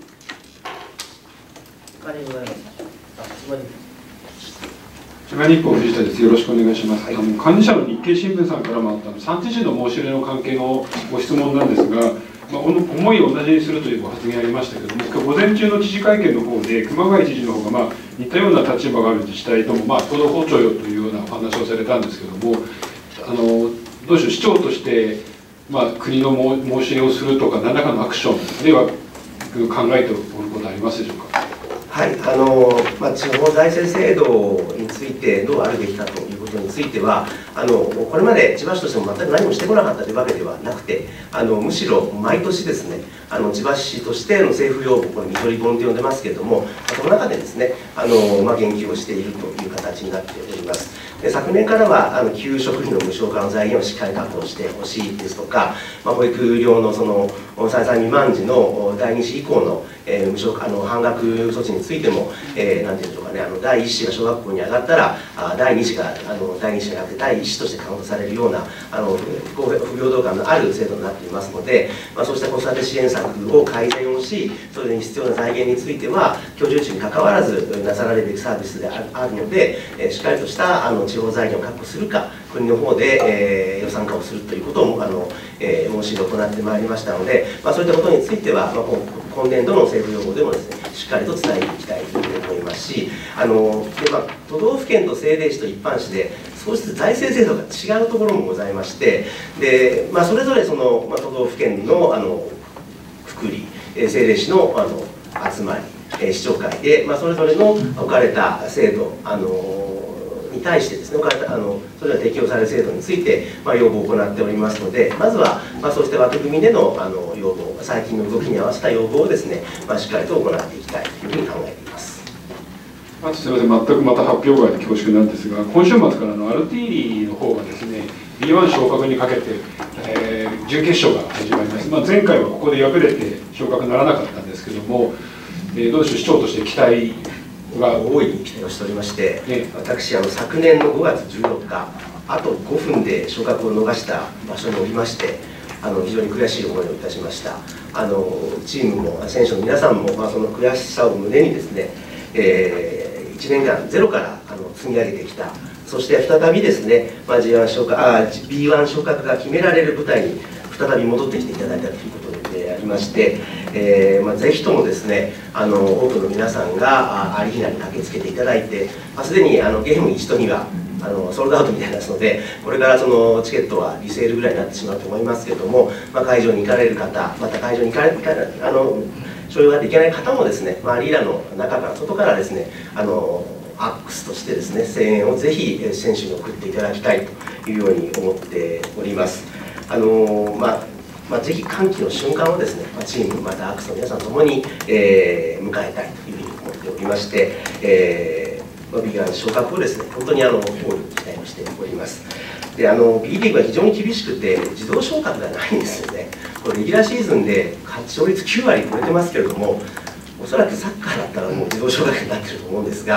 お金ございます。あ、千葉に千葉日報藤田です。よろしくお願いします。 はい、 あの管理者の日経新聞さんからもあったさんじ時の申し入れの関係のご質問なんですが、まあ、思いを同じにするというご発言ありましたけれども、今日午前中の知事会見の方で、熊谷知事の方がまあ似たような立場がある自治体とも、まあ、行動包丁よというようなお話をされたんですけれども、あのどうでしょう、市長として、まあ、国の申し入れをするとか、何らかのアクションでは考えておることはありますでしょうか。 はい、あのまあ、地方財政制度についてどうあるべきかということについては、あのこれまで千葉市としても全く何もしてこなかったというわけではなくて、あのむしろ毎年ですね、あの千葉市としての政府要望、これ、緑本と呼んでますけれども、その中でですね、あの、まあ、言及をしているという形になっております。で昨年からはあの給食費の無償化の財源をしっかり確保してほしいですとか、まあ、保育料のそのさんさい未満児のだいに子以降の、えー、無償化あの半額措置についても、えー、なんていうんでしょうかね、あのだいいっ子が小学校に上がったら、あだいに子があのだいに子じゃなくてだいいっ子としてカウントされるようなあの不平等感のある制度になっていますので、まあ、そうした子育て支援策を改善をし、それに必要な財源については、居住地にかかわらずなさられるべきサービスであるので、えー、しっかりとしたあの地方財源を確保するか、国の方で、えー、予算化をするということをあの、えー、申し入れを行ってまいりましたので、まあ、そういったことについては、まあ、今年度の政府要望でもですね、しっかりと伝えていきたいと思いますし、あのでまあ、都道府県と政令市と一般市で、少しずつ財政制度が違うところもございまして、でまあ、それぞれその、まあ、都道府県のあの福利、政令市のあの集まり、市長会で、まあ、それぞれの置かれた制度、あのに対してですね、置かれたあのそれら適用される制度について、まあ、要望を行っておりますので、まずは、まあ、そうした枠組みでのあの要望、最近の動きに合わせた要望をですね、まあ、しっかりと行っていきたいというふうに考えています。 あとすみません、全くまた発表外で恐縮なんですが、今週末からのアルティーリの方がですね、ビーワン 昇格にかけて、えー、準決勝が始まります。まあ、前回はここで敗れて昇格ならなかったんですけども、えー、どうでしょう、市長として期待が大いに期待をしておりまして、ね、私あの昨年のごがつじゅうよっか、あとごふんで昇格を逃した場所におりまして、あの非常に悔しい思いをいたしました。あのチームも選手の皆さんも、まあ、その悔しさを胸にですね、えー、いちねんかんゼロからあの積み上げてきた、そして再びですね、まあ、ジーワン 昇格あ ビーワン 昇格が決められる舞台に再び戻ってきていただいたということでありまして、えーまあ、ぜひともですね、あの多くの皆さんがアリーナに駆けつけていただいて、まあ、すでにあのゲームいちとにはあのソールドアウトみたいですので、これからそのチケットはリセールぐらいになってしまうと思いますけれども、まあ、会場に行かれる方、また会場に行かれるあの所有ができない方もですね、まあ、アリーナの中から外からですね、あのアックスとしてですね、声援をぜひ選手に送っていただきたいというように思っております。あのまあまあ、ぜひ歓喜の瞬間をですね、まあ、チームまたアックスの皆さんともに、えー、迎えたいというふうに思っておりまして、えーまあ、ビーワン 昇格をですね、本当にあの大いに期待をしております。であの B リーグは非常に厳しくて自動昇格がないんですよね。これレギュラーシーズンで勝率きゅうわり超えてますけれども、おそらくサッカーだったらもう自動昇格になってると思うんですが、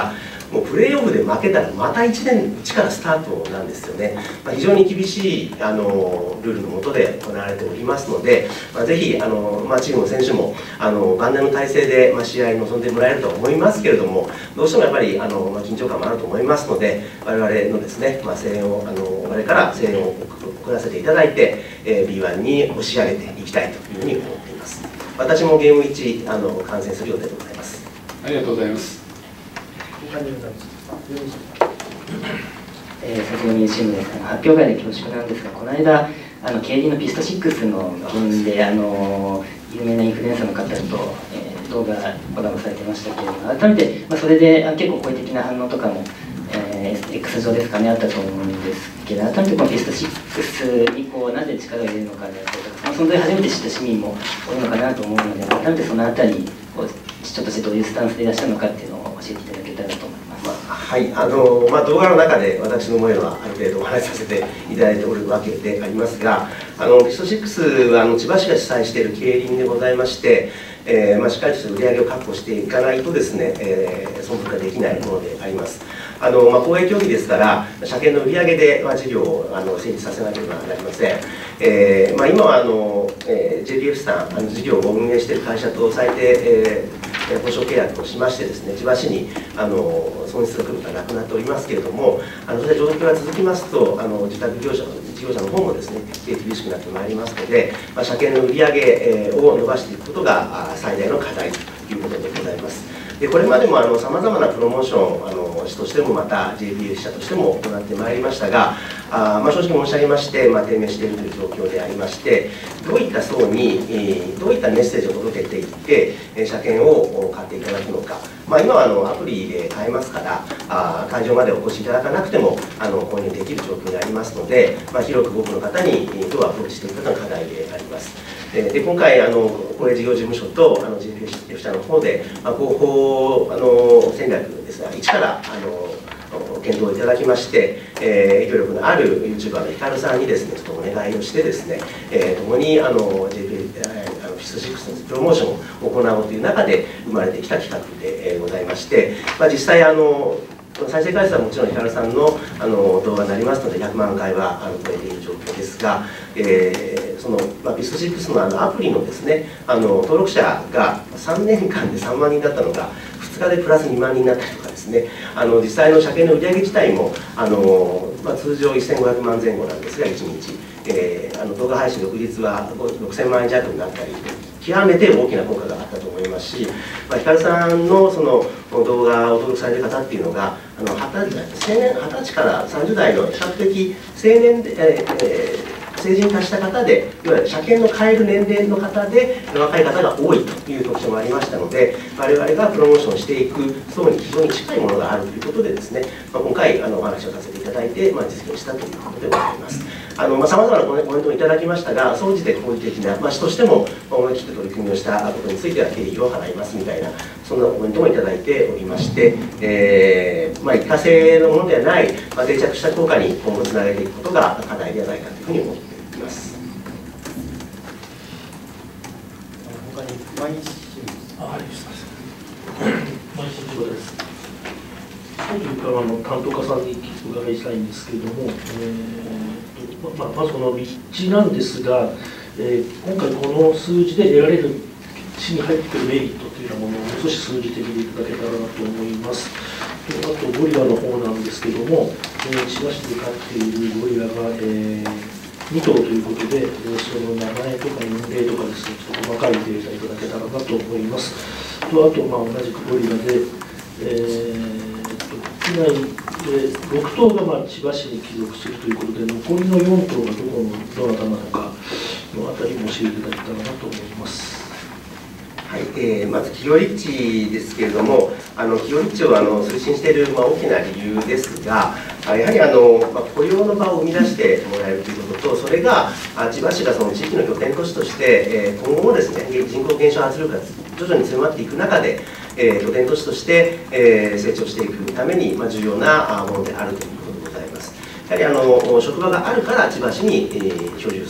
もうプレーオフで負けたらまたいちねん一からスタートなんですよね。まあ、非常に厳しいあのルールの下で行われておりますので、まあ、ぜひあの、まあ、チームの選手もあの万全の体制で、まあ、試合に臨んでもらえると思いますけれども、どうしてもやっぱりあの、まあ、緊張感もあると思いますので、我々のですね、まあ、声援をあの我々から声援を送らせていただいて、えー、ビーワン に押し上げていきたいというふうに思っています。私もゲームいちあの観戦する予定でございます。 ありがとうございます。 えー、先ほどのチームです、発表会で恐縮なんですが、この間あの競輪のピストシックスの分であの有名なインフルエンサーの方と、えー、動画コラボされてましたけれども、改めて、まあ、それであ結構好意的な反応とかも、えー、X 上ですかね、あったと思うんですけど、改めてこのピストシックスにこうなぜ力を入れるのかであったりとか、その存在を初めて知った市民も多いのかなと思うので、改めてそのあたりをちょっとしてどういうスタンスでいらっしゃるのかっていうのを教えていただけたらと思います。 まあ、はいあのまあ、動画の中で私の思いはある程度お話しさせていただいておるわけでありますが、あのピストシックスはあの千葉市が主催している競輪でございまして、えーまあ、しっかりとした売り上げを確保していかないとですね、えー、存続ができないものであります。あのまあ、公営競技ですから、車検の売り上げで、まあ、事業をあの成立させなければなりません。えーまあ、今はあの、えー、ジェイディーエフ さん、あの事業を運営している会社と最低、えー、保証契約をしましてですね、千葉市にあの損失が来ることはなくなっておりますけれども、あのそういった状況が続きますと、あの自宅業者事業者の方もですね、厳しくなってまいりますので、まあ、車検の売り上げ、えー、を伸ばしていくことが最大の課題ということでございます。でこれまでもさまざまなプロモーションあの市としてもまた ジェイピーエフ 社としても行ってまいりましたが、あ、まあ、正直申し上げまして、まあ、低迷しているという状況でありまして、どういった層に、えー、どういったメッセージを届けていって、えー、車検を買っていただくのか、まあ、今はあのアプリで買えますから、あ会場までお越しいただかなくてもあの購入できる状況でありますので、まあ、広く多くの方にどうアプローチしていくことが課題であります。で今回あの、公営事業事務所とあの ジェイピーエフ 社の方で、まあ、広報あの戦略ですが、一からあの検討いただきまして、えー、影響力のある ユーチューバー のヒカルさんにですね、ちょっとお願いをしてですね、えー、共にあの ジェイピーエフ あのピストシックスのプロモーションを行おうという中で生まれてきた企画でございまして、まあ、実際あの再生回数はもちろんヒカルさん の, あの動画になりますのでひゃくまんかいはあの超えている状況ですが、えー、その、まあ、ピストシックス の, あのアプリのですね、あの登録者がさんねんかんでさんまんにんだったのがふつかでプラスにまんにんになったりとかですね、あの実際の車検の売り上げ自体もあの、まあ、通常せんごひゃくまんぜん後なんですがいちにち、えー、あの動画配信翌日はろくせんまんえん弱になったり、極めて大きな効果があったと思いますし、まあ、ヒカルさんのその動画を登録される方っていうのが、あのはたち歳からさんじゅう代の比較的青年で、えーえー成人に達した方で、いわゆる車検の買える年齢の方で若い方が多いという特徴もありましたので、我々がプロモーションしていく層に非常に近いものがあるということでですね、まあ、今回あのお話をさせていただいて、まあ、実現したということでございます。さまざまなコメントをいただきましたが、総じて好意的な、まあ、市としても思い切って取り組みをしたことについては敬意を払いますみたいな、そんなコメントもいただいておりまして、えーまあ、一過性のものではない、まあ、定着した効果に今後つなげていくことが課題ではないかというふうに思っています。 他に毎日あります毎日仕事です。本日からの担当課さんにお伺いしたいんですけれども、えーとまあ、まずこの立地なんですが、えー、今回この数字で得られる市に入ってくるメリットというようなものをもう少し数字的にいただけたらなと思います。あとゴリラの方なんですけども、えー、千葉市で飼っているゴリラが、えーに頭ということで、その名前とか年齢とかですね、ちょっと細かいデータいただけたらなと思います。とあと、まあ、同じくゴリラで、えー、と区内でろく頭がまあ千葉市に帰属するということで、残りのよん頭がどこのどなたなのかのあたりも教えていただけたらなと思います。 はい、えー、まず企業立地ですけれども、あの企業立地をあの推進している、まあ、大きな理由ですが、やはりあの、まあ、雇用の場を生み出してもらえるということと、それが千葉市がその地域の拠点都市として、えー、今後もですね、人口減少圧力が徐々に強まっていく中で、えー、拠点都市として、えー、成長していくために、まあ、重要なものであるということでございます。やはりあの職場があるから千葉市に、えー、居住する、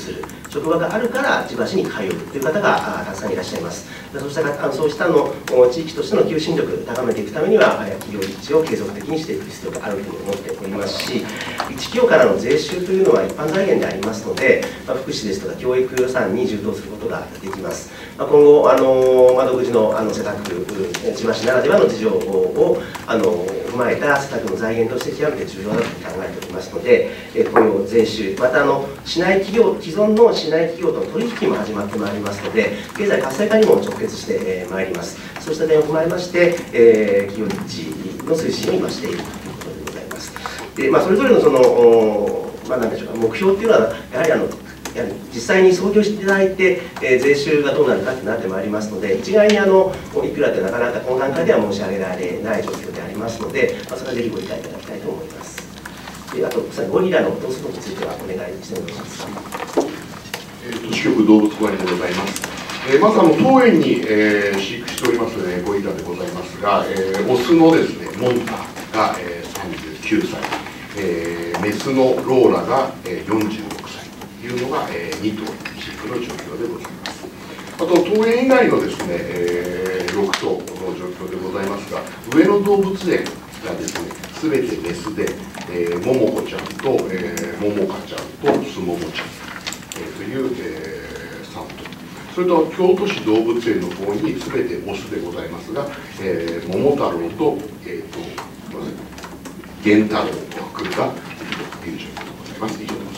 職場があるから千葉市に通うという方がたくさんいらっしゃいます。そうしたあのそうしたの地域としての求心力を高めていくためには、企業立地を継続的にしていく必要があるというふうに思っておりますし、一企業からの税収というのは一般財源でありますので、まあ、福祉ですとか教育予算に充当することができます。まあ、今後、あのまあ、独自のあの施策、千葉市ならではの事情をあの踏まえた施策の財源として極めて重要だと考えておりますので、雇用、税収、またあの市内企業、既存の市内企業との取引も始まってまいりますので、経済活性化にも直結してまいります。そうした点を踏まえまして、えー、企業立地の推進を今しているということでございます。で、まあ、それぞれのその、まあ、なんでしょうか、目標っていうのは、やはりあのやはり実際に創業していただいて、えー、税収がどうなるかとなってまいりますので、一概にあのいくらってなかなかこの段階では申し上げられない状況でありますので、まあ、それはぜひご理解いただきたいと思います。で、あと、ゴリラの動作についてはお願いしてもよろしいですか。 えー、都市局動物公園でございます。えー、まずあの当園に、えー、飼育しております、ね、ゴリラでございますが、えー、オスのですねモンタが、えー、さんじゅうきゅうさい、えー、メスのローラが、えー、よんじゅうろくさいというのが、えー、に頭飼育の状況でございます。あと当園以外のですね、えー、ろく頭の状況でございますが、上野動物園がですねすべてメスで、えー、ももこちゃんと、えー、ももかちゃんとすももちゃん、えー、という、えー、さん頭。それと京都市動物園の方にすべてオスでございますが、えー、桃太郎と、えーと、源太郎を含んだという状況でございます。以上でございます。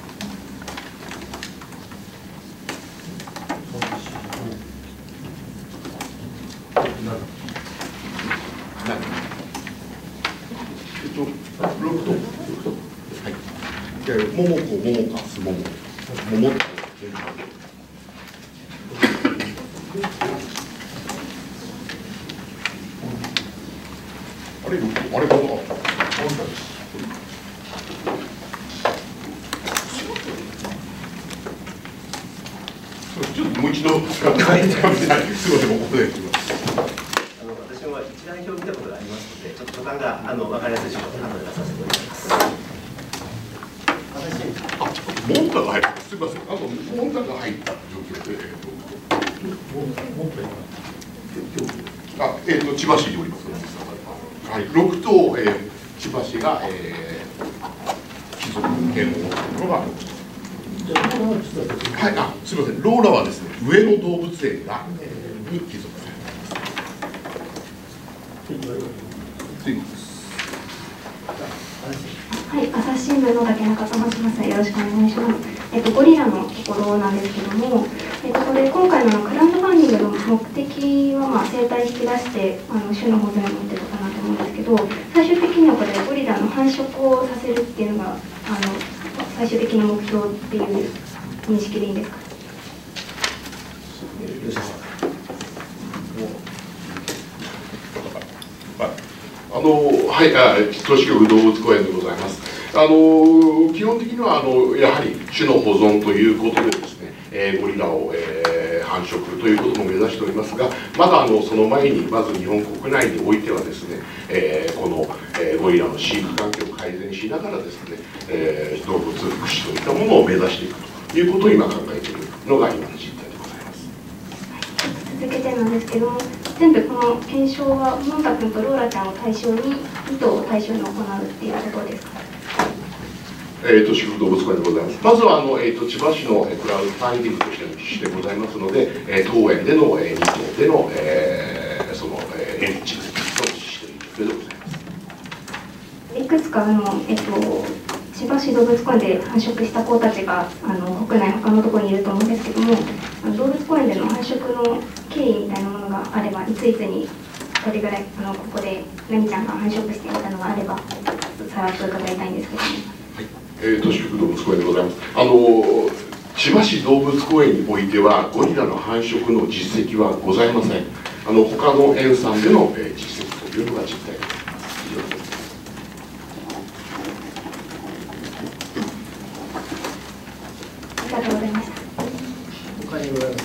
えっと、ろく頭、はい。で、桃子、桃か、すもも、桃太郎、源太郎。あれ、あれ、どうだ。ちょっともう一度使っていただきたい。すみません、ここで。 あの、私も一覧表を見たことがありますので、ちょっと所感が、あの、分かりやすい情報を後で出させてもらいます。 あ、モンタが入った。すみません、あと、モンタが入った状況で。あ、えっ、ー、と、千葉市におります。はい、ろく頭、えー、千葉市が、えー、貴族権を持ったところがろく頭。はい、あ、すみません、ローラはですね、上野動物園が、えー、に帰属されています。 はい、朝日新聞の竹中と申します。よろしくお願いします。えっと、ゴリラのところなんですけども、えっと、これ今回のクラウドファンディングの目的は、まあ、生態引き出してあの種の保全を持っているかなと思うんですけど、最終的にはこれゴリラの繁殖をさせるっていうのがあの最終的な目標っていう認識でいいんですか。 あのはい、都市局動物公園でございます。あの基本的にはあのやはり種の保存ということでですね、えー、ゴリラを、えー、繁殖ということも目指しておりますが、まだあのその前にまず日本国内においてはですね、えー、この、えー、ゴリラの飼育環境を改善しながらですね、えー、動物福祉といったものを目指していくということを今考えているのが今の実態でございます。 続けてなんですけども、全部この検証はモンタ君とローラちゃんを対象にに頭を対象に行うっていうことですか。 えー、都市局動物公園でございます。まずはあの、えー、と千葉市のクラウドファンディングとしての実施でございますので、えー、当園での、えー、に頭での、えー、その、えー、エンチを実施している状況でございます。 いくつかあの、えっと、千葉市動物公園で繁殖した子たちがあの国内他のところにいると思うんですけども、あの動物公園での繁殖の経緯みたいなものがあれば、いついつにどれぐらいあのここで何ちゃんが繁殖していたのがあればさらっと伺いたいんですけども。 はい、えー、都市局動物公園でございます。あの千葉市動物公園においてはゴリラの繁殖の実績はございません。あの他の園さんでの、えー、実績というのが実態でございます。以上です。 ありがとうございました。 他にございます。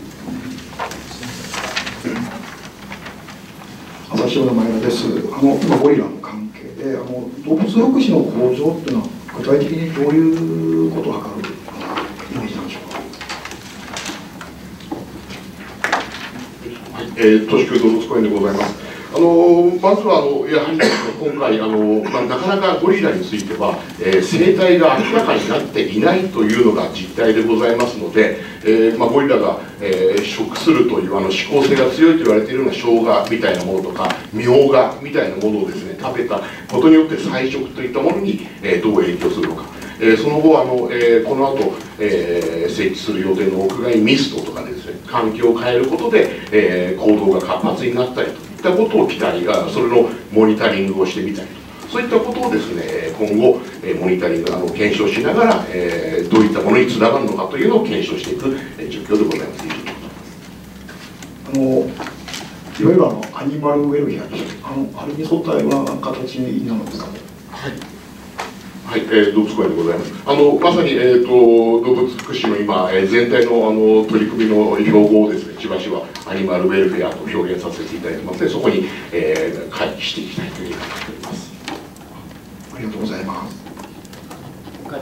朝日新聞の前田です。あの今ゴリラの関係で、あの動物福祉の向上っていうのは具体的にどういうことを図るイメージなんですか。 えー、都市区動物公園でございます。あのまずはあのやはり今回あの、まあ、なかなかゴリラについては、えー、生態が明らかになっていないというのが実態でございますので、えーまあ、ゴリラが、えー、食するというあの指向性が強いと言われているような生姜みたいなものとかみょうがみたいなものをですね食べたことによって菜食といったものに、えー、どう影響するのか。えー、その後あの、えー、この後、えー、設置する予定の屋外ミストとかでですね環境を変えることで、えー、行動が活発になったりといったことを期待がそれのモニタリングをしてみたりとそういったことをですね今後、えー、モニタリングあの検証しながら、えー、どういったものにつながるのかというのを検証していく、えー、状況でございます。 あのいわゆるあのアニマルウェルフェアであのあれに沿ったような形になるんですかね。 はいはい、えー、動物公園でございます。あのまさに、えー、と動物福祉の今、えー、全体のあの取り組みの標語をですね、千葉市はアニマルウェルフェアと表現させていただいてますので、そこに、えー、回帰していきたいというふうに考えております。 ありがとうございます。 他に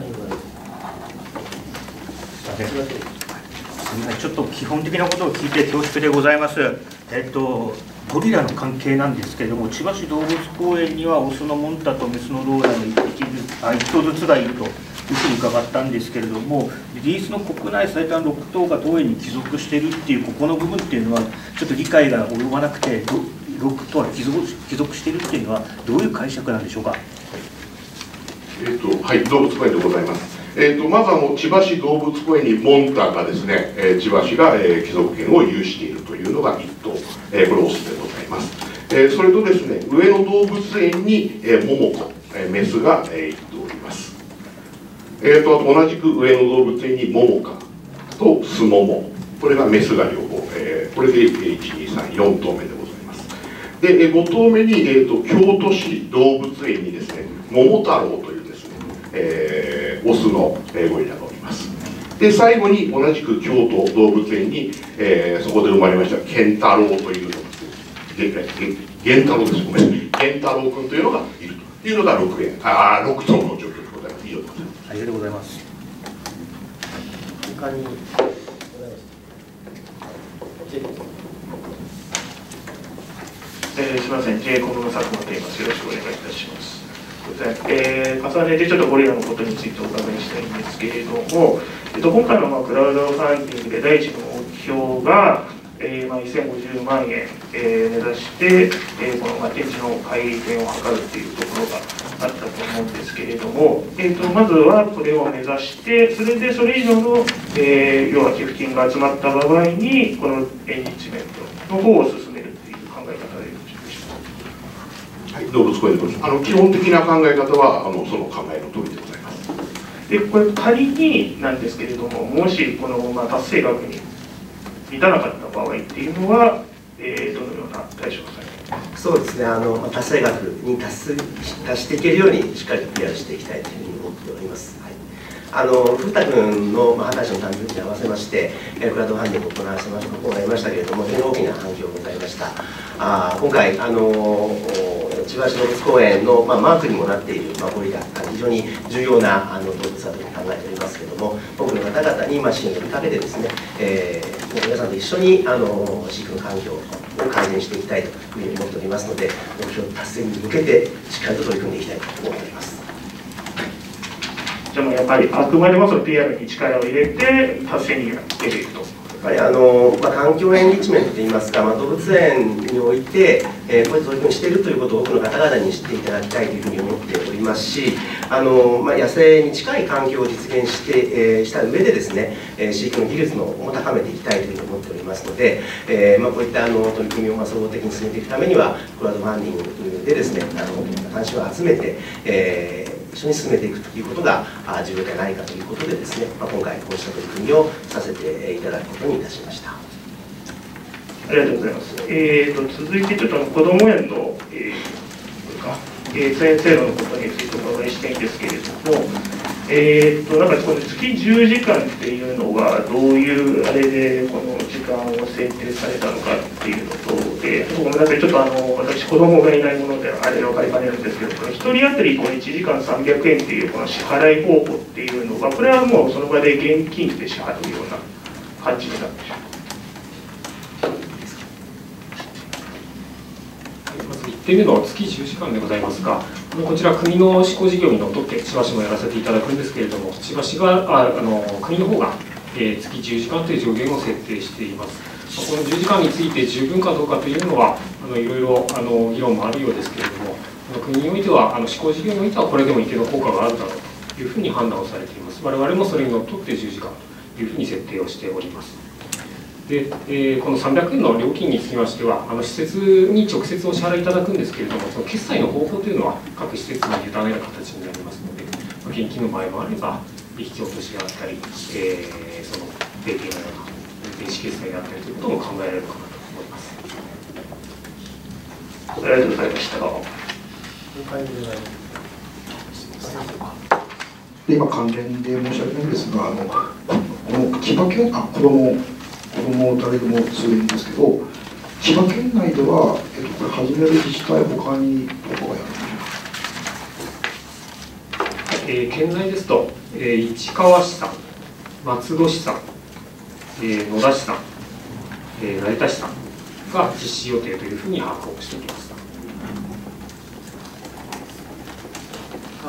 はちょっと基本的なことを聞いて恐縮でございます。えっとゴリラの関係なんですけれども、千葉市動物公園にはオスのモンタとメスのローラのいっぴきずつ、あ、いっ頭ずつがいるというふうに伺ったんですけれども、イギリスの国内最多のろく頭が当園に帰属しているっていうここの部分っていうのはちょっと理解が及ばなくて、ろく頭は帰属、帰属しているっていうのはどういう解釈なんでしょうか。 えーとはい、動物公園でございます。えー、とまずあの千葉市動物公園にモンタがですね、えー、千葉市が、えー、帰属権を有しているというのがいっ頭、えー、これオスでございます。えー、それとですね上野動物園に、えー、モモコ、えー、メスが、えー、いっ頭おります。えー、とあと同じく上野動物園にモモカとスモモ、これがメスが両方、えー、これでいちにさんよん頭目でございます。で、えー、ご頭目に、えー、と京都市動物園にですね桃太郎というですね、えーオスのゴリラがおります。で最後に同じく京都動物園に、えー、そこで生まれました健太郎というのが源太郎ですごめんなさい源太郎君というのがいるというのがろく園あろく頭の状況でございます。以上でございます。 ありがとうございます。 他にえー、すみません、ジェイコムの佐久間と言います。よろしくお願いいたします。えー、重ねてちょっとゴリラのことについてお伺いしたいんですけれども、えっと、今回のまあクラウドファンディングで第一の目標が、えーまあ、せんごじゅうまんえん、えー、目指して、えー、このまあ展示の改善を図るというところがあったと思うんですけれども、えー、とまずはこれを目指して、それでそれ以上の、えー、要は寄付金が集まった場合に、このエンリッチメントの方を進めるという考え方でよろしいでしょうか。 はい、動物公園でございます。あの基本的な考え方はあのその考えの通りでございます。 でこれ仮になんですけれども、もしこの、まあ、達成額に満たなかった場合っていうのは、えー、どのような対処をされますか。 そうですね、あの達成額に達す達していけるようにしっかりと ピーアール していきたいというふうに思っております。はい、あの古田君の二十歳の誕生日に合わせまして、えー、クラウドファンディングを行わせま行いましたけれども、非常に大きな反響をございました。あ今回あの千葉市動物公園の、まあ、マークにもなっている、まあ、ゴリラ、非常に重要なあの動物だというふうに考えておりますけれども、多くの方々に、まあ、支援を呼びかけてですね、えー、皆さんと一緒にあの飼育の環境を改善していきたいというふうに思っておりますので、目標達成に向けてしっかりと取り組んでいきたいと思っております。 じゃあもうやっぱりあくまでもその ピーアール に力を入れて達成に出ていくと。 やっぱりあの、まあ、環境エンリッチメントといいますか、まあ、動物園において、えー、こういう取り組みしているということを多くの方々に知っていただきたいというふうに思っておりますし、あの、まあ、野生に近い環境を実現して、えー、した上でですね、えー、飼育の技術のを高めていきたいというふうに思っておりますので、えーまあ、こういったあの取り組みをまあ総合的に進めていくためには、クラウドファンディングでですね、あの関心を集めて、えー一緒に進めていくということが重要ではないかということでですね、まあ、今回こうした取り組みをさせていただくことにいたしました。 ありがとうございます。えー、と続いてちょっと子ども園の、えーかえー、先生のことについてお伺いしたいんですけれども、えー、となんかこの月じゅうじかんっていうのはどういうあれでこの時間を制定されたのかっていうのと、えー、ごめんなさい、ちょっとあの私子供がいないものであれ分かりかねるんですけど、ひとり当たりこのいちじかんさんびゃくえんっていうこの支払い方法っていうのは、これはもうその場で現金で支払うような感じになるんでしょうか。 てんめの月じゅうじかんでございますが、こちら国の施行事業にのっとって千葉市もやらせていただくんですけれども、千葉市がああの国の方が、えー、月じゅうじかんという上限を設定しています。このじゅうじかんについて十分かどうかというのはあのいろいろあの議論もあるようですけれども、国においてはあの施行事業においてはこれでも一定の効果があるだろうというふうに判断をされています。我々もそれにのっとってじゅうじかんというふうに設定をしております。で、えー、このさんびゃくえんの料金につきましては、あの施設に直接お支払いいただくんですけれども、その決済の方法というのは各施設に委ねる形になりますので、まあ、現金の場合もあれば、引き落としであったり、えー、そのペイペイのような電子決済であったりということも考えられるかなと思います。 ありがとうございました。 で今関連で申し訳ないんですが、あのこの千葉県あ子ども子ども誰でも通園ですけど、千葉県内では、えっと、これ始める自治体他にどこがやるんでしょうか。 えー、県内ですと、えー、市川市さん、松戸市さん、えー、野田市さん、えー、成田市さんが実施予定というふうに把握をしております。 よ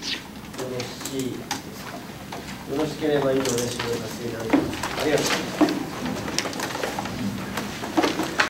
ろしいよろしければ以上で終了させていただきます。ありがとうございます。